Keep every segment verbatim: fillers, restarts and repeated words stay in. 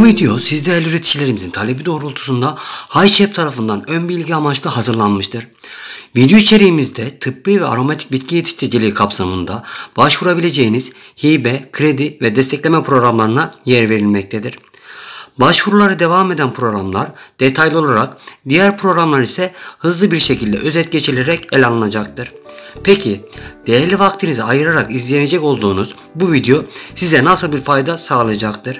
Bu video siz değerli üreticilerimizin talebi doğrultusunda HiChep tarafından ön bilgi amaçlı hazırlanmıştır. Video içeriğimizde tıbbi ve aromatik bitki yetiştiriciliği kapsamında başvurabileceğiniz hibe, kredi ve destekleme programlarına yer verilmektedir. Başvuruları devam eden programlar detaylı olarak, diğer programlar ise hızlı bir şekilde özet geçilerek ele alınacaktır. Peki, değerli vaktinizi ayırarak izleyecek olduğunuz bu video size nasıl bir fayda sağlayacaktır?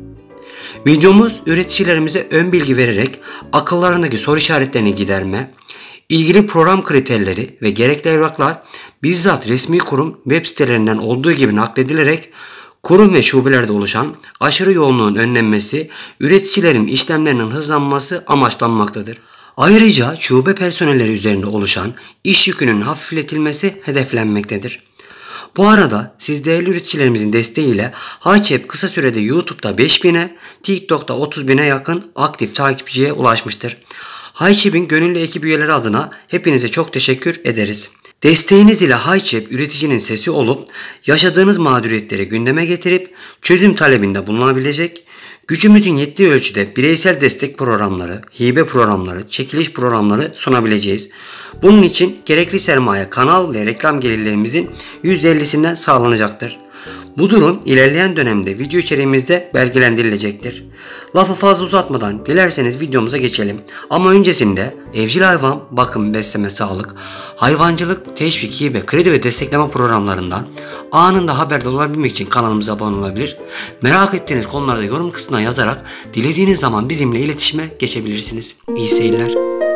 Videomuz üreticilerimize ön bilgi vererek akıllarındaki soru işaretlerini giderme, ilgili program kriterleri ve gerekli evraklar bizzat resmi kurum web sitelerinden olduğu gibi nakledilerek kurum ve şubelerde oluşan aşırı yoğunluğun önlenmesi, üreticilerin işlemlerinin hızlanması amaçlanmaktadır. Ayrıca şube personelleri üzerinde oluşan iş yükünün hafifletilmesi hedeflenmektedir. Bu arada siz değerli üreticilerimizin desteğiyle HiChep kısa sürede YouTube'da beş bine, TikTok'ta otuz bine yakın aktif takipçiye ulaşmıştır. HiChep'in gönüllü ekip üyeleri adına hepinize çok teşekkür ederiz. Desteğiniz ile HiChep üreticinin sesi olup yaşadığınız mağduriyetleri gündeme getirip çözüm talebinde bulunabilecek, gücümüzün yettiği ölçüde bireysel destek programları, hibe programları, çekiliş programları sunabileceğiz. Bunun için gerekli sermaye kanal ve reklam gelirlerimizin yüzde ellisinden sağlanacaktır. Bu durum ilerleyen dönemde video içeriğimizde belgelendirilecektir. Lafı fazla uzatmadan dilerseniz videomuza geçelim. Ama öncesinde evcil hayvan, bakım, besleme, sağlık, hayvancılık, teşvik, hibe, kredi ve destekleme programlarından anında haberdar olabilmek için kanalımıza abone olabilir. Merak ettiğiniz konularda yorum kısmına yazarak dilediğiniz zaman bizimle iletişime geçebilirsiniz. İyi seyirler.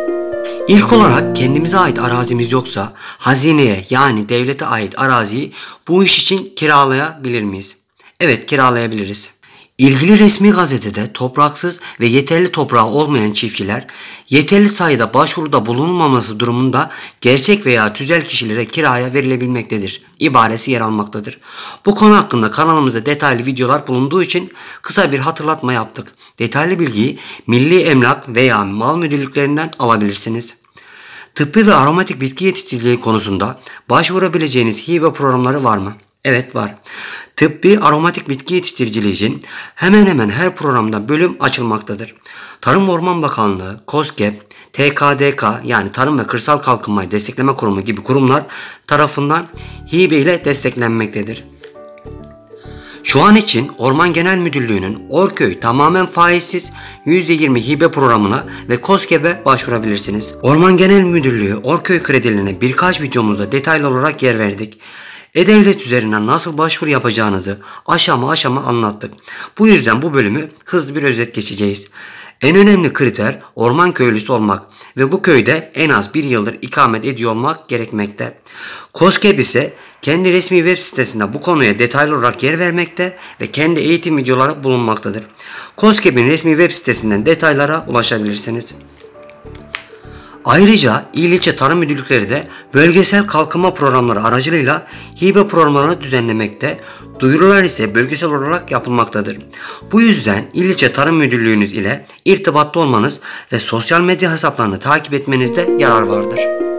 İlk olarak kendimize ait arazimiz yoksa hazineye yani devlete ait araziyi bu iş için kiralayabilir miyiz? Evet, kiralayabiliriz. İlgili resmi gazetede topraksız ve yeterli toprağı olmayan çiftçiler yeterli sayıda başvuruda bulunmaması durumunda gerçek veya tüzel kişilere kiraya verilebilmektedir ibaresi yer almaktadır. Bu konu hakkında kanalımızda detaylı videolar bulunduğu için kısa bir hatırlatma yaptık. Detaylı bilgiyi Milli Emlak veya Mal Müdürlüklerinden alabilirsiniz. Tıbbi ve aromatik bitki yetiştiriciliği konusunda başvurabileceğiniz hibe programları var mı? Evet, var. Tıbbi aromatik bitki yetiştiriciliği için hemen hemen her programda bölüm açılmaktadır. Tarım ve Orman Bakanlığı, KOSGEB, T K D K yani Tarım ve Kırsal Kalkınmayı Destekleme Kurumu gibi kurumlar tarafından hibe ile desteklenmektedir. Şu an için Orman Genel Müdürlüğü'nün Orköy tamamen faizsiz yüzde yirmi hibe programına ve KOSGEB'e başvurabilirsiniz. Orman Genel Müdürlüğü Orköy kredilerine birkaç videomuzda detaylı olarak yer verdik. E-Devlet üzerinden nasıl başvuru yapacağınızı aşama aşama anlattık. Bu yüzden bu bölümü hızlı bir özet geçeceğiz. En önemli kriter orman köylüsü olmak ve bu köyde en az bir yıldır ikamet ediyor olmak gerekmekte. KOSGEB ise kendi resmi web sitesinde bu konuya detaylı olarak yer vermekte ve kendi eğitim videoları bulunmaktadır. KOSGEB'in resmi web sitesinden detaylara ulaşabilirsiniz. Ayrıca il ilçe tarım müdürlükleri de bölgesel kalkınma programları aracılığıyla hibe programlarını düzenlemekte, duyurular ise bölgesel olarak yapılmaktadır. Bu yüzden il ilçe tarım müdürlüğünüz ile irtibatta olmanız ve sosyal medya hesaplarını takip etmenizde yarar vardır.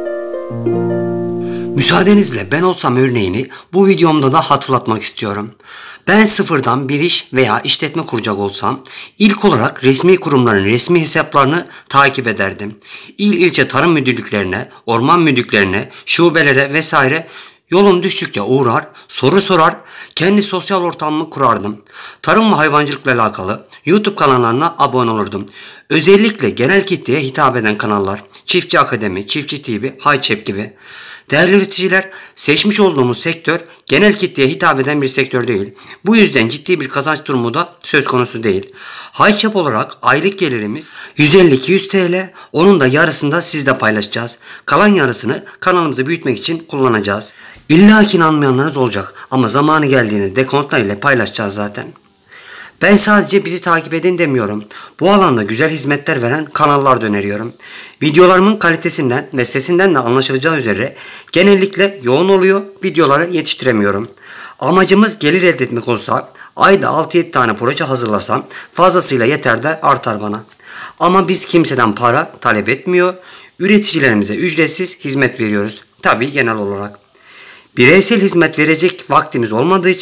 Müsaadenizle ben olsam örneğini bu videomda da hatırlatmak istiyorum. Ben sıfırdan bir iş veya işletme kuracak olsam ilk olarak resmi kurumların resmi hesaplarını takip ederdim. İl ilçe tarım müdürlüklerine, orman müdürlüklerine, şubelere vesaire yolum düştükçe uğrar, soru sorar, kendi sosyal ortamımı kurardım. Tarım ve hayvancılıkla alakalı YouTube kanallarına abone olurdum. Özellikle genel kitleye hitap eden kanallar, Çiftçi Akademi, Çiftçi T V, HiChep gibi. Değerli üreticiler, seçmiş olduğumuz sektör genel kitleye hitap eden bir sektör değil. Bu yüzden ciddi bir kazanç durumu da söz konusu değil. HiChep olarak aylık gelirimiz yüz elli iki yüz TL, onun da yarısını da sizle paylaşacağız. Kalan yarısını kanalımızı büyütmek için kullanacağız. İlla ki inanmayanlarınız olacak ama zamanı geldiğinde dekontlar ile paylaşacağız zaten. Ben sadece bizi takip edin demiyorum. Bu alanda güzel hizmetler veren kanallar da öneriyorum. Videolarımın kalitesinden ve sesinden de anlaşılacağı üzere genellikle yoğun oluyor, videoları yetiştiremiyorum. Amacımız gelir elde etmek olsa ayda altı yedi tane proje hazırlasam fazlasıyla yeter de artar bana. Ama biz kimseden para talep etmiyor, üreticilerimize ücretsiz hizmet veriyoruz. Tabii genel olarak. Bireysel hizmet verecek vaktimiz olmadığı için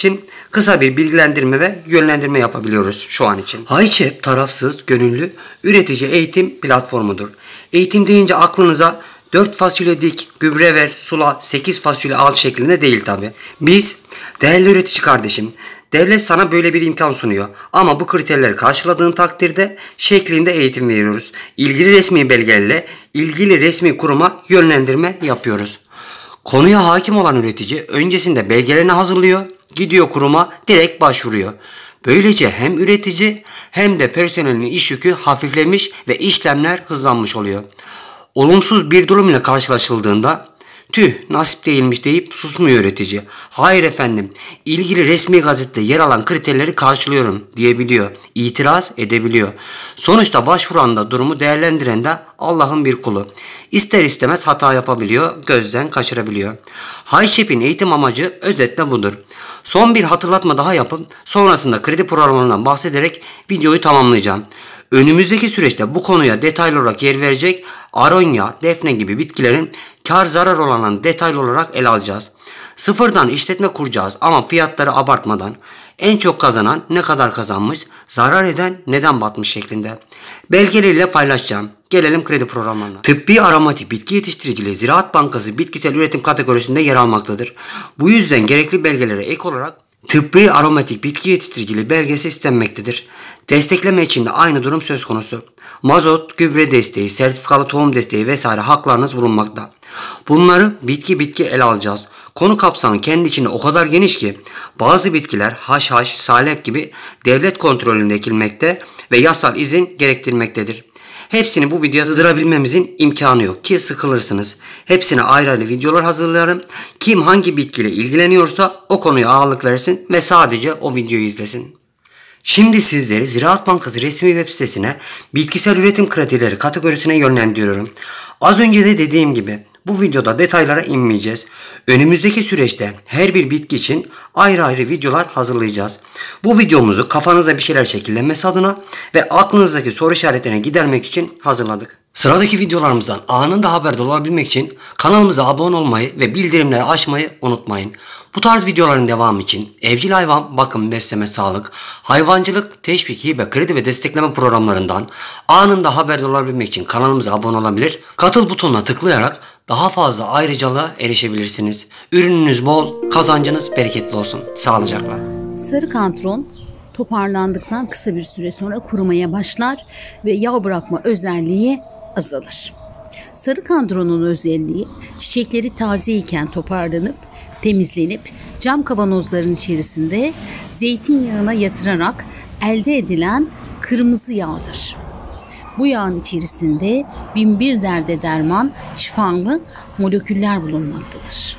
kısa bir bilgilendirme ve yönlendirme yapabiliyoruz şu an için. HiChep tarafsız, gönüllü, üretici eğitim platformudur. Eğitim deyince aklınıza dört fasulye dik, gübre ver, sula, sekiz fasulye al şeklinde değil tabi. Biz, değerli üretici kardeşim, devlet sana böyle bir imkan sunuyor. Ama bu kriterleri karşıladığın takdirde şeklinde eğitim veriyoruz. İlgili resmi belgelerle ilgili resmi kuruma yönlendirme yapıyoruz. Konuya hakim olan üretici öncesinde belgelerini hazırlıyor, gidiyor kuruma direkt başvuruyor. Böylece hem üretici hem de personelin iş yükü hafiflemiş ve işlemler hızlanmış oluyor. Olumsuz bir durum ile karşılaşıldığında tüh nasip değilmiş deyip susmuyor üretici. Hayır efendim, ilgili resmi gazetede yer alan kriterleri karşılıyorum diyebiliyor. İtiraz edebiliyor. Sonuçta başvuran da durumu değerlendiren de Allah'ın bir kulu. İster istemez hata yapabiliyor, gözden kaçırabiliyor. HiChep'in eğitim amacı özetle budur. Son bir hatırlatma daha yapıp sonrasında kredi programından bahsederek videoyu tamamlayacağım. Önümüzdeki süreçte bu konuya detaylı olarak yer verecek, aronya, defne gibi bitkilerin kar zarar olanlarını detaylı olarak ele alacağız. Sıfırdan işletme kuracağız ama fiyatları abartmadan. En çok kazanan ne kadar kazanmış, zarar eden neden batmış şeklinde. Belgeleriyle paylaşacağım. Gelelim kredi programlarına. Tıbbi aromatik bitki yetiştiriciliği Ziraat Bankası bitkisel üretim kategorisinde yer almaktadır. Bu yüzden gerekli belgelere ek olarak tıbbi aromatik bitki yetiştiriciliği belgesi istenmektedir. Destekleme için de aynı durum söz konusu. Mazot, gübre desteği, sertifikalı tohum desteği vesaire haklarınız bulunmakta. Bunları bitki bitki ele alacağız. Konu kapsamı kendi içinde o kadar geniş ki bazı bitkiler haşhaş, salep gibi devlet kontrolünde ekilmekte ve yasal izin gerektirmektedir. Hepsini bu videoya sığdırabilmemizin imkanı yok ki sıkılırsınız. Hepsine ayrı ayrı videolar hazırlarım. Kim hangi bitkiyle ilgileniyorsa o konuya ağırlık versin ve sadece o videoyu izlesin. Şimdi sizleri Ziraat Bankası resmi web sitesine bitkisel üretim kredileri kategorisine yönlendiriyorum. Az önce de dediğim gibi bu videoda detaylara inmeyeceğiz. Önümüzdeki süreçte her bir bitki için ayrı ayrı videolar hazırlayacağız. Bu videomuzu kafanıza bir şeyler şekillenmesi adına ve aklınızdaki soru işaretlerini gidermek için hazırladık. Sıradaki videolarımızdan anında haberdar olabilmek için kanalımıza abone olmayı ve bildirimleri açmayı unutmayın. Bu tarz videoların devamı için evcil hayvan, bakım, besleme, sağlık, hayvancılık, teşvik, hibe, kredi ve destekleme programlarından anında haberdar olabilmek için kanalımıza abone olabilir, katıl butonuna tıklayarak daha fazla ayrıcalığa erişebilirsiniz. Ürününüz bol, kazancınız bereketli olsun. Sağlıcakla. Sarı kantron toparlandıktan kısa bir süre sonra kurumaya başlar ve yağ bırakma özelliği azalır. Sarı kantronun özelliği çiçekleri taze iken toparlanıp temizlenip cam kavanozların içerisinde zeytinyağına yatırarak elde edilen kırmızı yağdır. Bu yağın içerisinde bin bir derde derman şifalı moleküller bulunmaktadır.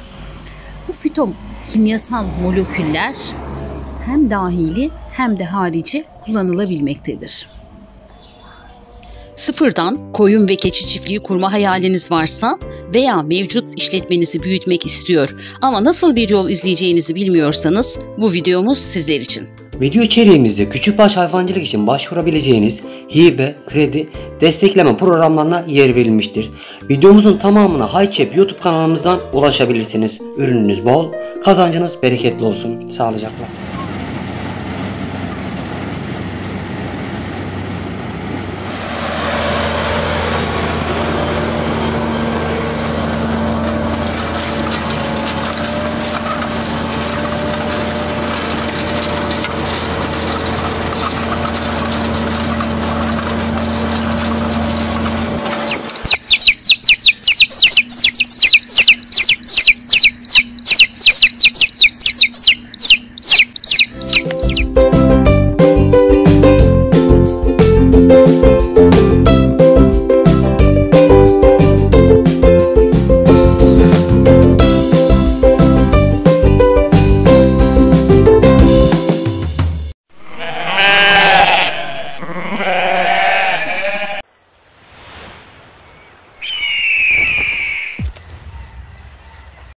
Bu fitomkimyasal moleküller hem dahili hem de harici kullanılabilmektedir. Sıfırdan koyun ve keçi çiftliği kurma hayaliniz varsa veya mevcut işletmenizi büyütmek istiyor ama nasıl bir yol izleyeceğinizi bilmiyorsanız bu videomuz sizler için. Video içeriğimizde küçükbaş hayvancılık için başvurabileceğiniz hibe, kredi, destekleme programlarına yer verilmiştir. Videomuzun tamamına HiChep YouTube kanalımızdan ulaşabilirsiniz. Ürününüz bol, kazancınız bereketli olsun. Sağlıcakla.